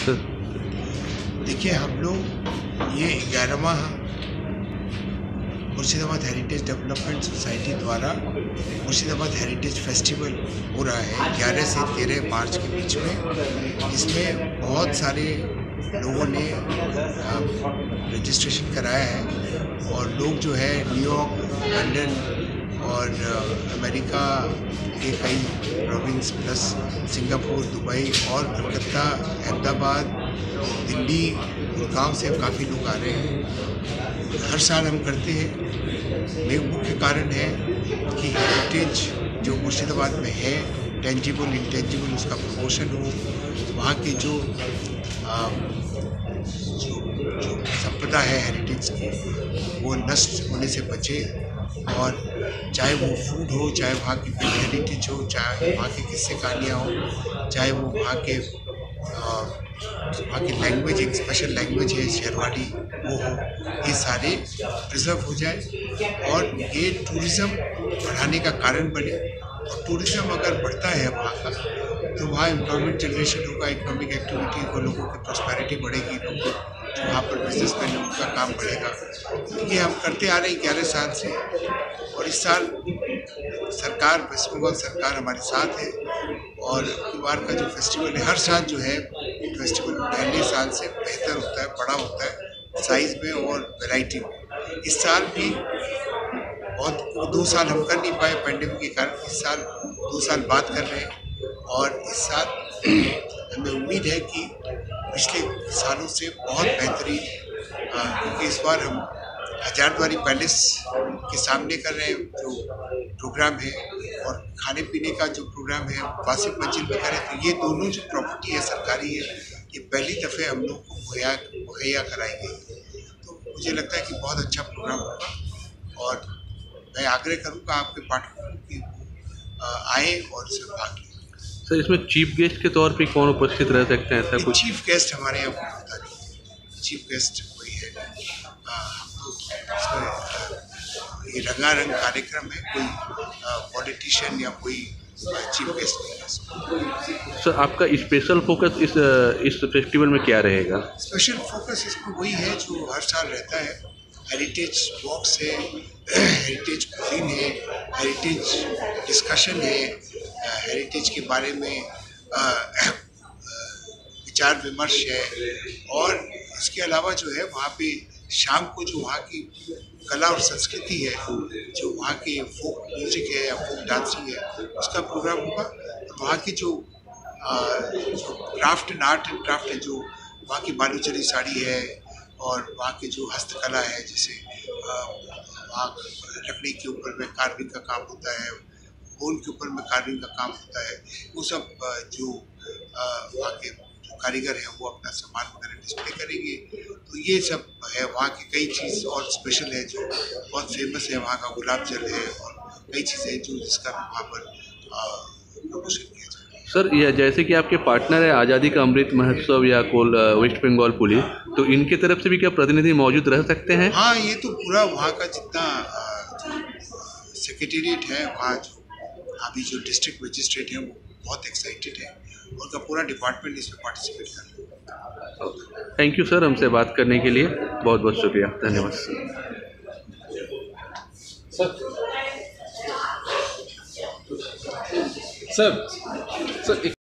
देखिए, हम लोग ये 11वां मुर्शिदाबाद हेरिटेज डेवलपमेंट सोसाइटी द्वारा मुर्शिदाबाद हेरिटेज फेस्टिवल हो रहा है 11 से 13 मार्च के बीच में। इसमें बहुत सारे लोगों ने रजिस्ट्रेशन कराया है और लोग जो है न्यूयॉर्क, लंदन और अमेरिका के कई प्रोविंस प्लस सिंगापुर, दुबई और कलकत्ता, अहमदाबाद, दिल्ली, गुड़गांव से काफ़ी लोग आ रहे हैं। हर साल हम करते हैं। एक मुख्य कारण है कि हेरिटेज जो मुर्शिदाबाद में है, टेंजिबल इंटेंजिबल, उसका प्रमोशन हो, वहाँ की जो संपदा है हेरिटेज की वो नष्ट होने से बचे। और चाहे वो फूड हो, चाहे वहाँ की हेरिटेज हो, चाहे वहाँ की किस्से कहानियाँ हो, चाहे वो वहाँ की लैंग्वेज, एक स्पेशल लैंग्वेज है शेरवानी, वो हो, ये सारे प्रिजर्व हो जाए और ये टूरिज़्म बढ़ाने का कारण बने। और टूरिज़्म अगर बढ़ता है वहाँ का तो वहाँ एम्प्लॉयमेंट जनरेशन होगा, इकोनॉमिक एक्टिविटी को, लोगों की प्रॉस्पेरिटी बढ़ेगी, लोग जो वहाँ पर बिजनेस मैन है उनका काम बढ़ेगा। ये हम करते आ रहे हैं 11 साल से और इस साल सरकार, वेस्ट बंगाल सरकार हमारे साथ है। और इस बार का जो फेस्टिवल है, हर साल जो है फेस्टिवल पहले साल से बेहतर होता है, बड़ा होता है साइज़ में और वैरायटी में। इस साल भी बहुत 2 साल हम कर नहीं पाए पैंडेमिक के कारण, इस साल 2 साल बाद कर रहे हैं। और इस साल हमें उम्मीद है कि पिछले सालों से बहुत बेहतरीन, क्योंकि इस बार हम हजारद्वारी पैलेस के सामने कर रहे हैं जो प्रोग्राम है, और खाने पीने का जो प्रोग्राम है वासिफ मंजिल में करें। तो ये दोनों जो प्रॉपर्टी है सरकारी है, ये पहली दफ़े हम लोग को मुहैया कराई गई। तो मुझे लगता है कि बहुत अच्छा प्रोग्राम होगा और मैं आग्रह करूँगा आपके पाठकों की आए और इसमें भाग लें। सर, इसमें चीफ गेस्ट के तौर पे कौन उपस्थित रह सकते हैं? ऐसा कुछ चीफ गेस्ट हमारे यहाँ कोई होता नहीं, चीफ गेस्ट कोई है नहीं। हम लोग इसमें ये रंगारंग कार्यक्रम है, कोई पॉलिटिशियन या कोई चीफ गेस्ट नहीं है। सर, आपका स्पेशल फोकस इस फेस्टिवल में क्या रहेगा? स्पेशल फोकस इसमें वही है जो हर साल रहता है। हेरिटेज बॉक्स है, हेरिटेज कुजीन है, हेरिटेज डिस्कशन है, हेरिटेज के बारे में विचार विमर्श है। और इसके अलावा जो है वहाँ पे शाम को जो वहाँ की कला और संस्कृति है, जो वहाँ की फोक म्यूजिक है या फोक डांसिंग है, उसका प्रोग्राम होगा। वहाँ की जो craft and art and craft है, जो वहाँ की बालूचरी साड़ी है और वहाँ की जो हस्तकला है, जैसे वहाँ लकड़ी के ऊपर में कार्विंग का काम होता है, बोन के ऊपर में कार्विंग का काम होता है, वो सब जो वहाँ के जो कारीगर हैं वो अपना सामान वगैरह डिस्प्ले करेंगे। तो ये सब है, वहाँ की कई चीज़ और स्पेशल है जो बहुत फेमस है, वहाँ का गुलाब जल है और कई चीज़ें जो जिसका भी वहाँ पर प्रमोशन किया जाए। सर, यह जैसे कि आपके पार्टनर है आज़ादी का अमृत महोत्सव या वेस्ट बंगाल पुलिस, तो इनके तरफ से भी क्या प्रतिनिधि मौजूद रह सकते हैं? हाँ, ये तो पूरा वहाँ का जितना सेक्रेटेरिएट है, वहाँ जो अभी जो डिस्ट्रिक्ट मजिस्ट्रेट है वो बहुत एक्साइटेड है, उनका पूरा डिपार्टमेंट इसमें पार्टिसिपेट कर रहा है। थैंक यू सर, हमसे बात करने के लिए बहुत बहुत शुक्रिया, धन्यवाद सर। सर